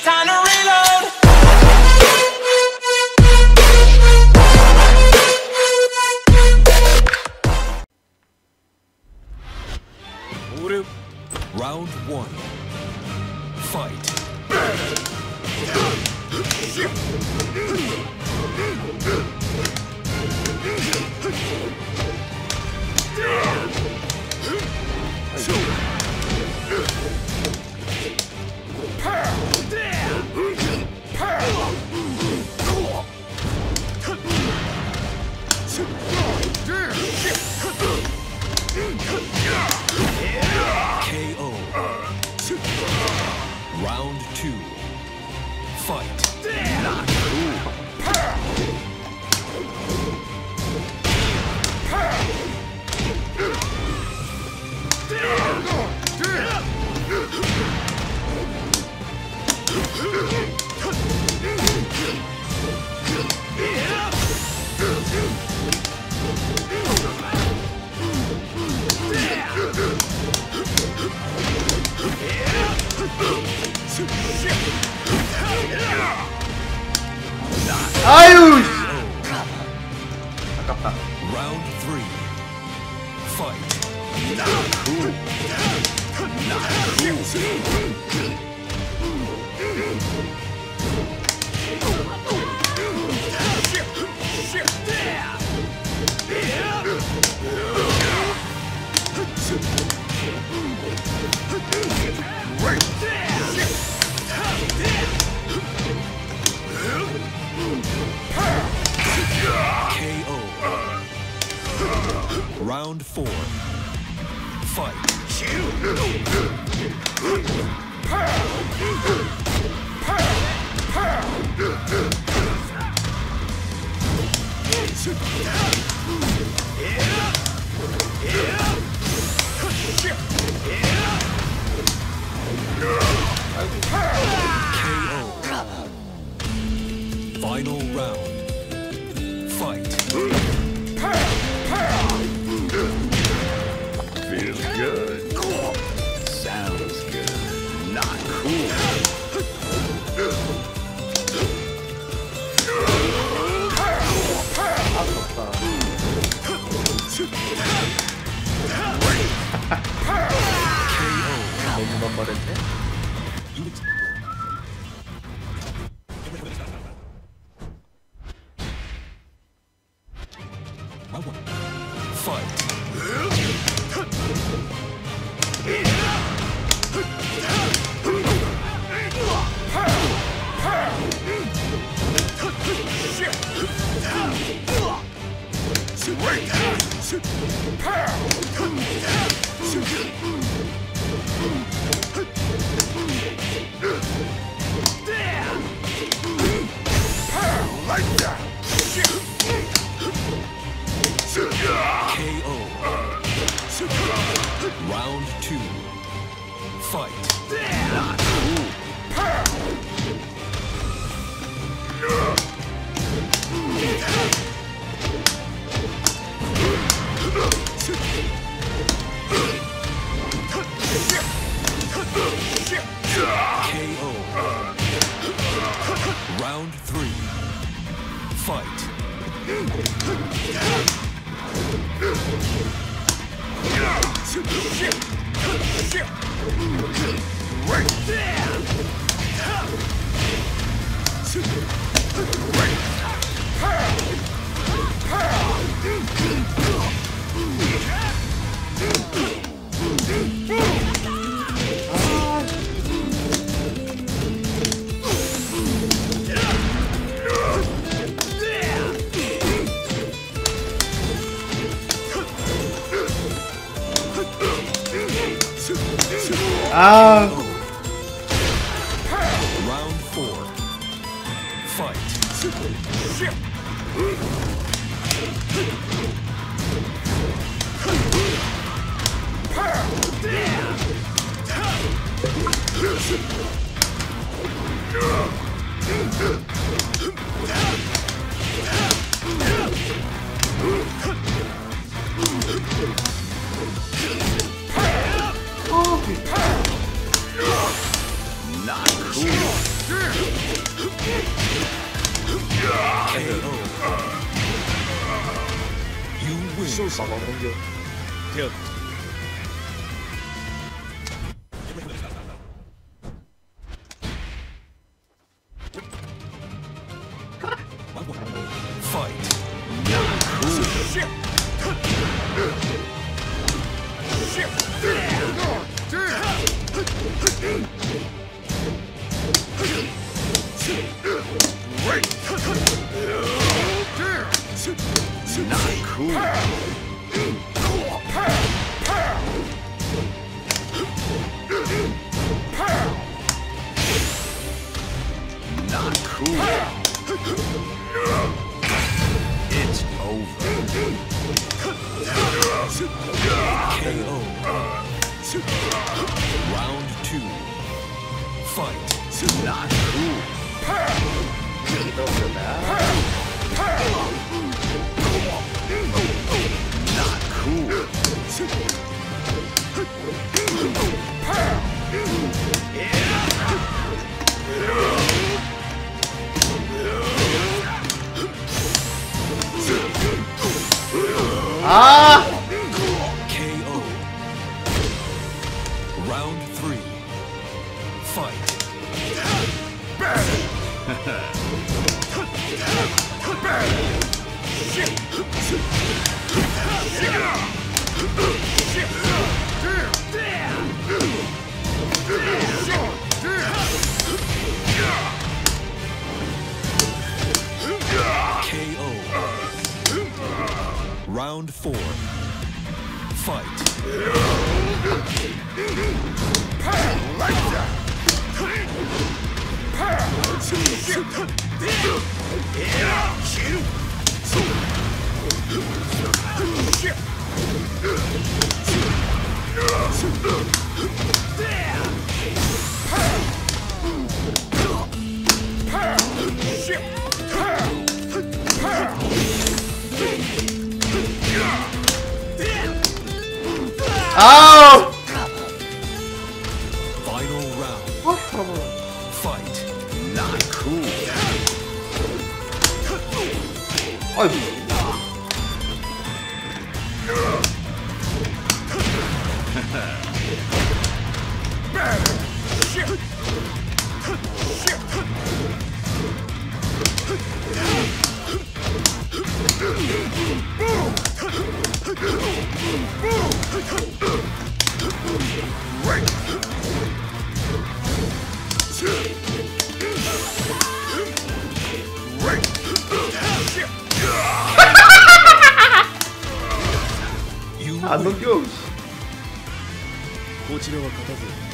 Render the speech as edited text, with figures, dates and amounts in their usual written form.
time to reload. Round 1. Fight. KO. Round 2. Fight. 아유. 아깝다. Round 3. Fight. KO. Round 4. Fight. KO. Final round. Fight. Feels good. Sounds good. Not cool. 너무 넘버렸네. Round 1. Fight. KO. Round 2. Fight. KO. Round 3. Fight. 아. Round 4. Fight. Not cool. 마마 공격. Fight. Not cool. Not cool. It's over. KO. Round 2. Fight. Not cool. Not cool. 아! KO. Round 3. Fight. KO. Round 4. Fight. 아우! Final round. Fight. Not cool. 아이. You 안 win. 넘겨. こちらは勝たず